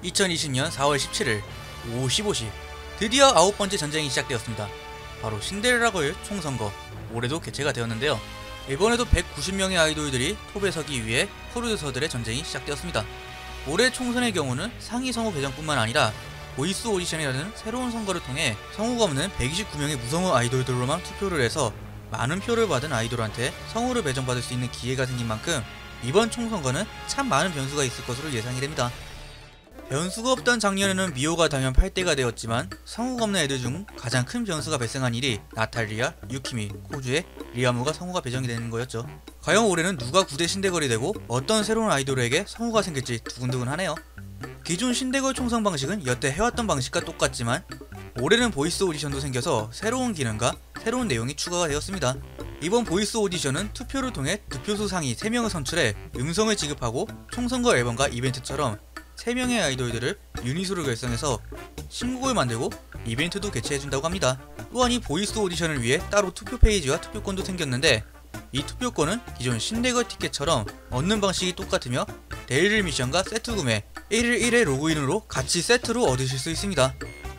2020년 4월 17일 오후 15시 드디어 9번째 전쟁이 시작되었습니다. 바로 신데렐라걸 총선거, 올해도 개최가 되었는데요. 이번에도 190명의 아이돌들이 톱에 서기 위해 프로듀서들의 전쟁이 시작되었습니다. 올해 총선의 경우는 상위 성우 배정뿐만 아니라 보이스 오디션이라는 새로운 선거를 통해 성우가 없는 129명의 무성우 아이돌들로만 투표를 해서 많은 표를 받은 아이돌한테 성우를 배정받을 수 있는 기회가 생긴 만큼 이번 총선거는 참 많은 변수가 있을 것으로 예상이 됩니다. 변수가 없던 작년에는 미호가 당연 8대가 되었지만 성우가 없는 애들 중 가장 큰 변수가 발생한 일이 나탈리아, 유키미, 코주에 리아무가 성우가 배정이 되는 거였죠. 과연 올해는 누가 9대 신데걸이 되고 어떤 새로운 아이돌에게 성우가 생길지 두근두근하네요. 기존 신데걸 총선 방식은 여태 해왔던 방식과 똑같지만 올해는 보이스 오디션도 생겨서 새로운 기능과 새로운 내용이 추가가 되었습니다. 이번 보이스 오디션은 투표를 통해 득표수 상위 3명을 선출해 음성을 지급하고 총선거 앨범과 이벤트처럼 3명의 아이돌들을 유닛으로 결성해서 신곡을 만들고 이벤트도 개최해준다고 합니다. 또한 이 보이스 오디션을 위해 따로 투표 페이지와 투표권도 생겼는데 이 투표권은 기존 신데걸 티켓처럼 얻는 방식이 똑같으며 데일리 미션과 세트 구매, 1일 1회 로그인으로 같이 세트로 얻으실 수 있습니다.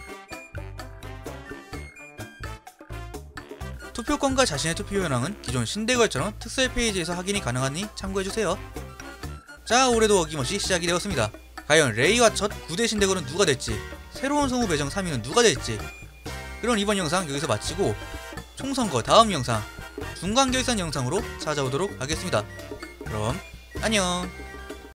투표권과 자신의 투표 현황은 기존 신데걸처럼 특설 페이지에서 확인이 가능하니 참고해주세요. 자, 올해도 어김없이 시작이 되었습니다. 과연 레이와 첫 9대 신데걸은 누가 될지, 새로운 성우 배정 3위는 누가 될지. 그럼 이번 영상 여기서 마치고 총선거 다음 영상 중간결산 영상으로 찾아오도록 하겠습니다. 그럼 안녕.